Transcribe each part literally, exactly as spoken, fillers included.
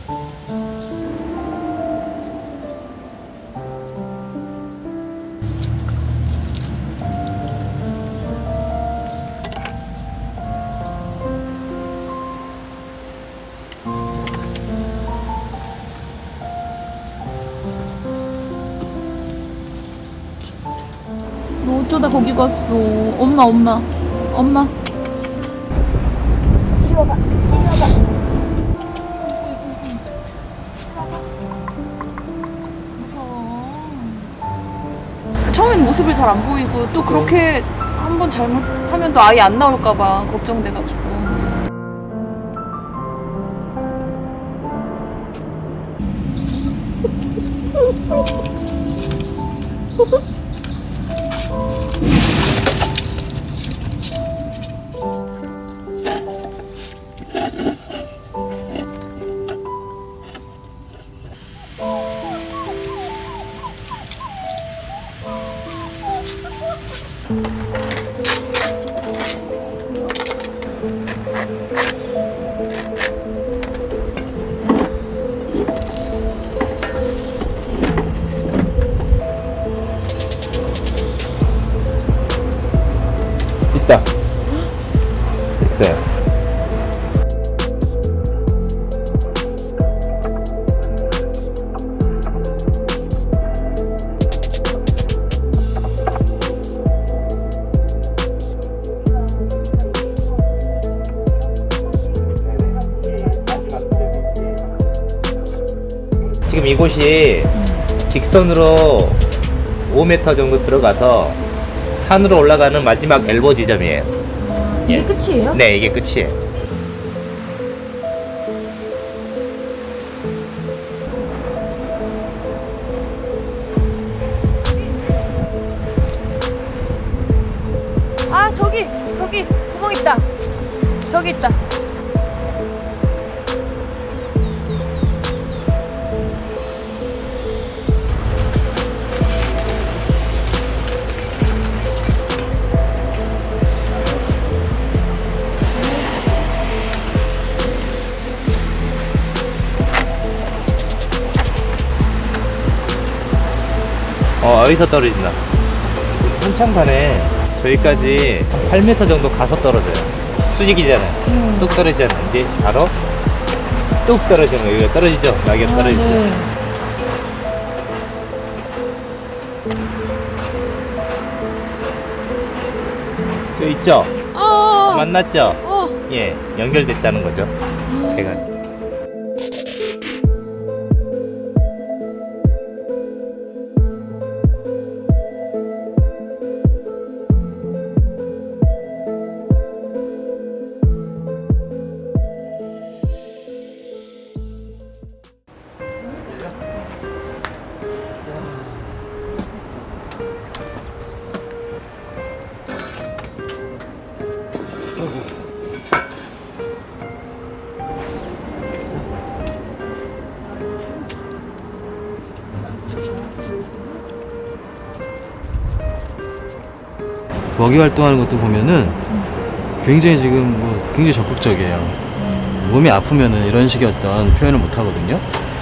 너 어쩌다 거기 갔어? 엄마, 엄마, 엄마. 이리 와봐, 이리 와봐. 무서워. 처음엔 모습을 잘 안 보이고 또 그렇게 한번 잘못하면 또 아예 안 나올까봐 걱정돼가지고. 있다. 있어요. 지금 이곳이 직선으로 오 미터 정도 들어가서 산으로 올라가는 마지막 엘보 지점이에요. 이게 끝이에요? 네, 이게 끝이에요. 아, 저기, 저기 구멍 있다. 저기 있다. 어, 여기서 떨어진다. 한창간에 저기까지 팔 미터 정도 가서 떨어져요. 수직이잖아요. 음. 뚝 떨어지잖아요. 이제 바로 뚝 떨어지는 거예요. 여기가 떨어지죠? 낙엽 아, 떨어지죠? 네. 저 있죠? 어, 만났죠? 어. 예, 연결됐다는 거죠. 음. 배가. 먹이 활동하는 것도 보면은 굉장히 지금 뭐 굉장히 적극적이에요. 몸이 아프면은 이런 식의 어떤 표현을 못 하거든요.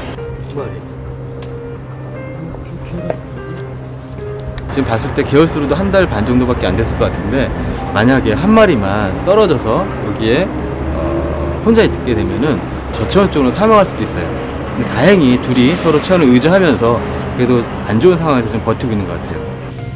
지금 봤을 때 개월수로도 한 달 반 정도밖에 안 됐을 것 같은데, 만약에 한 마리만 떨어져서 여기에 어, 혼자 있게 되면은 저체온증으로 사망할 수도 있어요. 근데 다행히 둘이 서로 체온을 의지하면서 그래도 안 좋은 상황에서 좀 버티고 있는 것 같아요.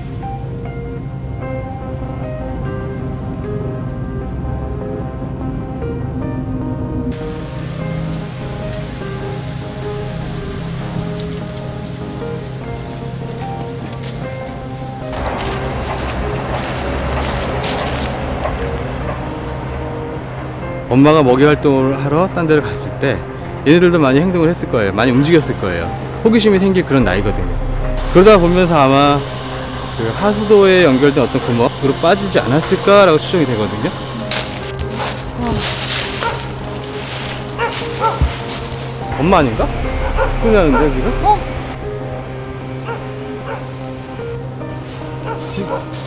엄마가 먹이 활동을 하러 딴 데를 갔을 때 얘네들도 많이 행동을 했을 거예요. 많이 움직였을 거예요. 호기심이 생길 그런 나이거든요. 그러다 보면서 아마 그 하수도에 연결된 어떤 구멍으로 빠지지 않았을까라고 추정이 되거든요. 엄마 아닌가? 소리 나는데 지금? 어? 집...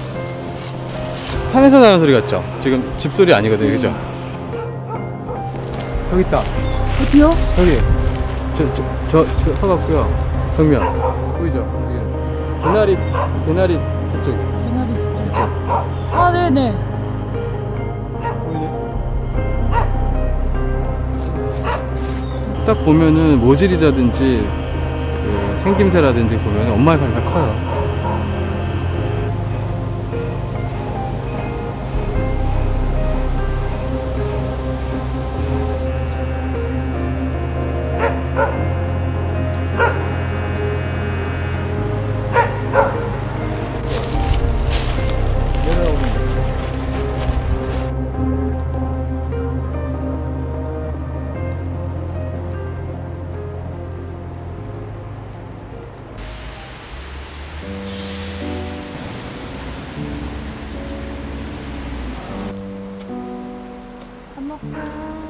산에서 나는 소리 같죠? 지금 집소리 아니거든요, 그죠? 여기 있다. 어디요? 저기 저, 저, 저, 저 서갖고요. 정면. 보이죠? 움직이는. 개나리, 개나리 저쪽에. 개나리 저쪽. 아 네네. 보이네? 딱 보면은 모질이라든지 그 생김새라든지 보면 엄마의 발이 다 커요. 밥 먹자.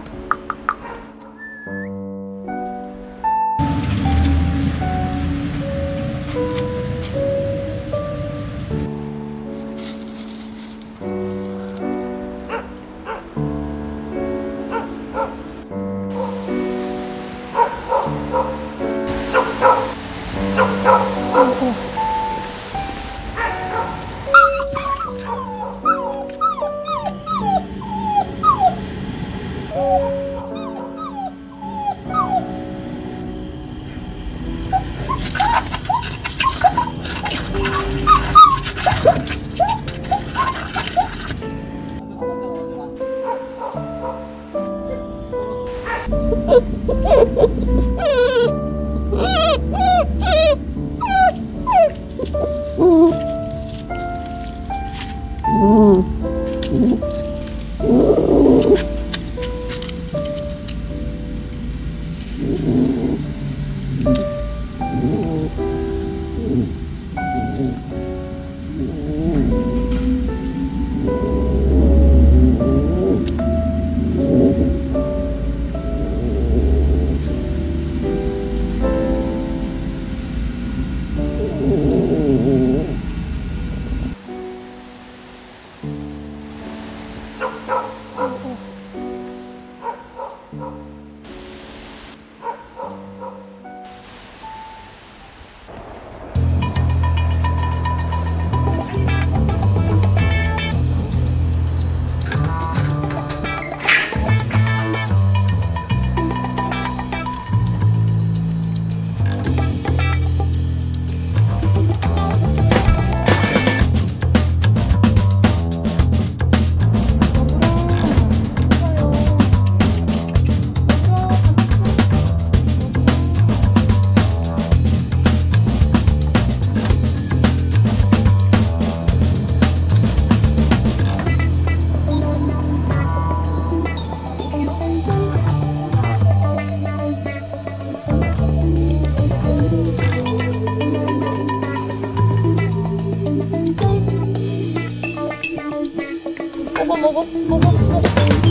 먹어 먹어 먹어 먹어.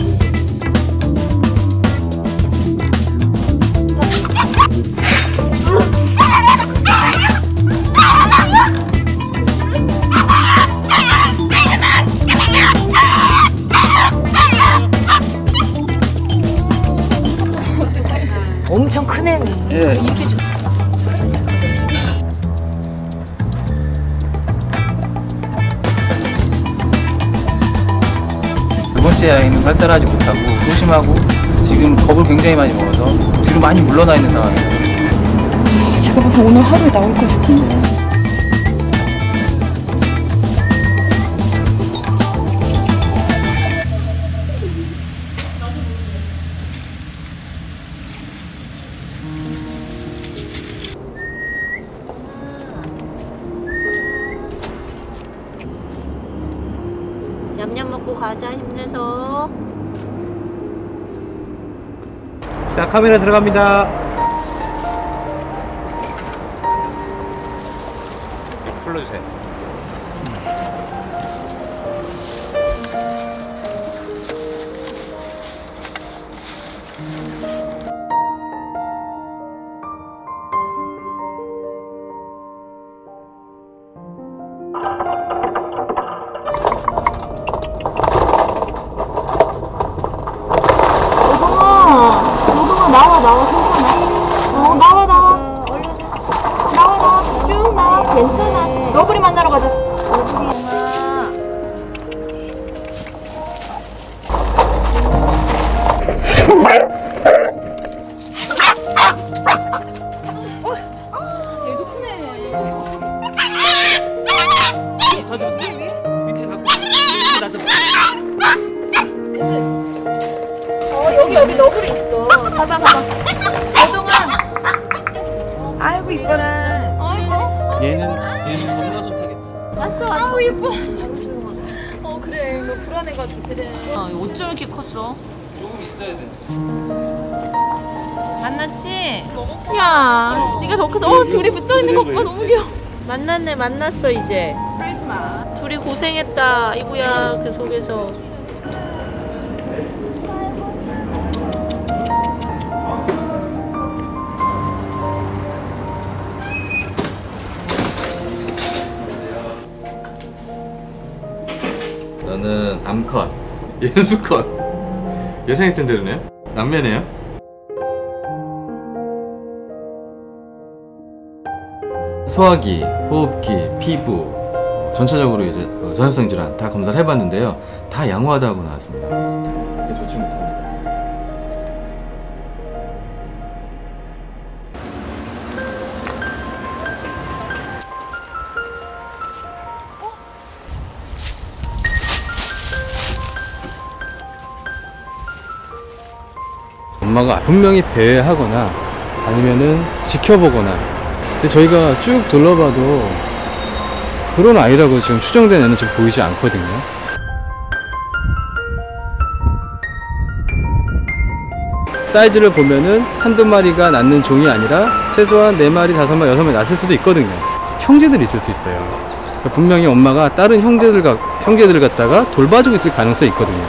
엄청 큰 애네. 예. 이렇게 좀. 두 번째 야행은 발달하지 못하고 소심하고 지금 겁을 굉장히 많이 먹어서 뒤로 많이 물러나 있는 상황이에요. 제가 봐서 오늘 하루에 나올까 싶은데. 냠냠 먹고 가자. 힘내서. 자, 카메라 들어갑니다. 불러주세요. 너동아, 너동아 나와 나와 괜찮아. 어? 괜찮아. 너구리 만나러 가자. 얘도 크네. 어 여기 여기 너구리 있어. 봐봐 봐봐. 여동아. 아이고 이뻐라. 아이고. 얘는 얘는 겁나 좋다겠다. 왔어 왔어. 아우 예뻐. 어 그래 이거 불안해가지고 그래. 어, 어쩜 이렇게 컸어? 조금 있어야 돼. 만났지? 야, 네가 더 커서 어 둘이 붙어 있는 거 봐 너무 귀여워. 만났네 만났어 이제. 그러지 마. 둘이 고생했다. 아이고야 그 속에서. 저는 암컷, 얘는 수컷. 예상했을 텐데 그러네요. 남매네요. 소화기, 호흡기, 피부 전체적으로 이제 어, 전립선 질환 다 검사를 해봤는데요. 다 양호하다고 나왔습니다. 이게 좋지 못합니다. 엄마가 분명히 배회하거나 아니면은 지켜보거나, 근데 저희가 쭉 둘러봐도 그런 아이라고 지금 추정된 애는 지금 보이지 않거든요. 사이즈를 보면은 한두 마리가 낳는 종이 아니라 최소한 네 마리, 다섯 마리, 여섯 마리 낳을 수도 있거든요. 형제들이 있을 수 있어요. 그러니까 분명히 엄마가 다른 형제들, 형제들을 갖다가 돌봐주고 있을 가능성이 있거든요.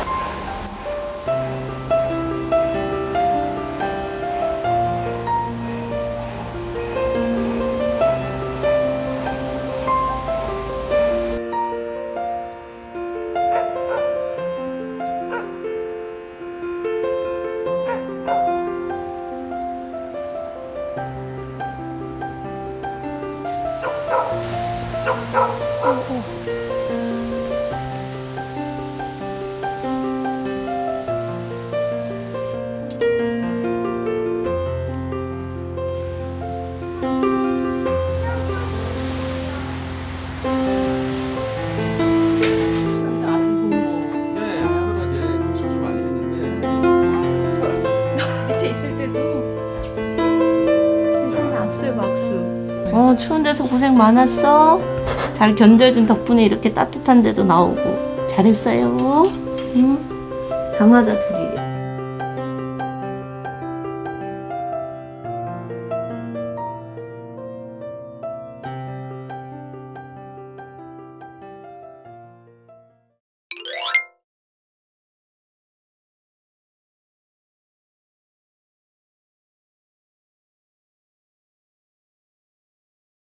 어 추운 데서 고생 많았어. 잘 견뎌준 덕분에 이렇게 따뜻한 데도 나오고 잘했어요. 응? 강하다 둘이.